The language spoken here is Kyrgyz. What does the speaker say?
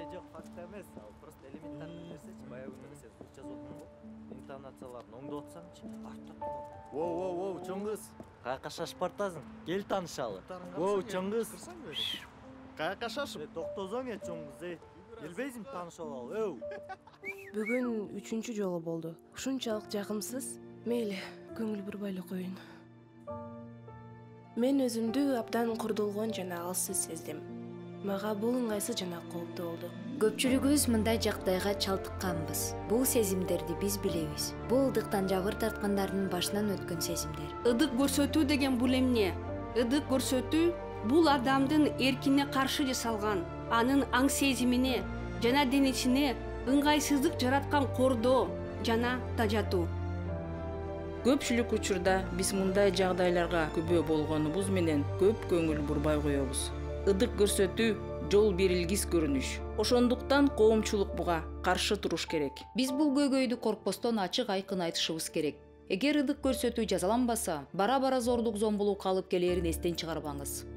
жок, факт эмес, ал просто элементарный нерсечи. Баягы күндө сен сөз жазып отурдуң го. Интонацияларын оңдоп атсаңчы, артта турган. Воу, чоң кыз. Каяка шашып бартасың? Кел таанышалы. Воу, чоң кыз. Каяка шашып? Токтозоң чоң кыз, келбейсиңби таанышып алалы, Бүгүн 3-чү жолу болду. Ушунчалык жакымсыз. Мейли, көңүл бурбайлы коюн. Мен өзүмдү абдан курдулгон жана алсыз сездим. Мага бул ыңгайсыз жана кооптуу болду. Көпчүлүгүбүз мындай жагдайга чалдыкканбыз. Бул сезимдерди биз билебиз. Бул ылдыктан жабыр тарткандардын башынан өткөн сезимдер. Ыдык көрсөтүү деген бул эмне? Ыдык көрсөтүү бул адамдын эркине каршы жасалган, анын аң сезимине жана денесине ыңгайсыздык жараткан кордоо жана тажатуу. Көпчүлүк учурда биз мындай жагдайларга күбө болгонубуз менен көп көңүл бурбай коебуз. Ыдык көрсөтүү жол берилгис көрүнүш. Ошондуктан коомчулук буга каршы туруш керек. Биз бул көйгөйдү коркпостон ачык айкын айтышыбыз керек. Эгер ыдык көрсөтүү жазаланбаса, бара-бара зордук зомбулукка алып келээрин эстен чыгарбаңыз.